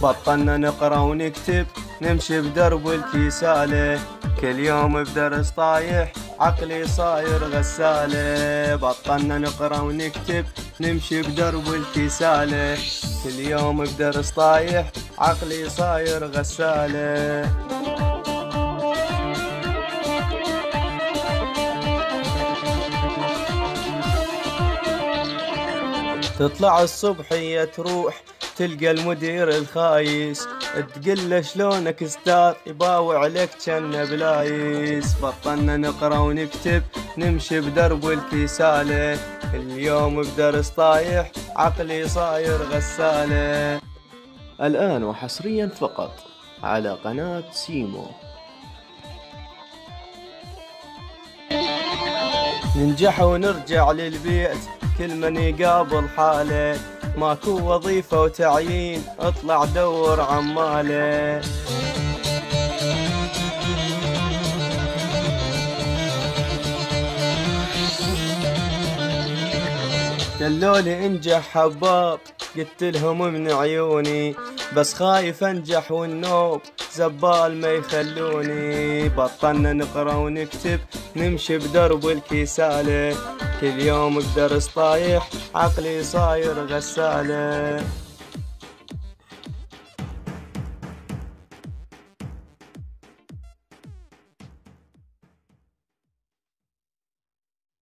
بطلنا نقرا ونكتب نمشي بدرب الكيسالة، كل يوم بدرس طايح عقلي صاير غسالة. بطلنا نقرا ونكتب نمشي بدرب الكيسالة، كل يوم بدرس طايح عقلي صاير غسالة. تطلع الصبحية تروح تلقى المدير الخايس، تقله شلونك استاذ يباوع عليك جنة بلايس. بطلنا نقرا ونكتب نمشي بدرب الكيسالة، اليوم بدرس طايح عقلي صاير غسالة. الآن وحصريا فقط على قناة سيمو. ننجح ونرجع للبيت كل من يقابل حاله، ماكو وظيفة وتعيين اطلع دور عماله. قالولي انجح حباب قلت لهم من عيوني، بس خايف انجح والنوب زبال ما يخلوني. بطلنا نقرا ونكتب نمشي بدرب الكيسالة، كل يوم بدرس طايح عقلي صاير غسالة.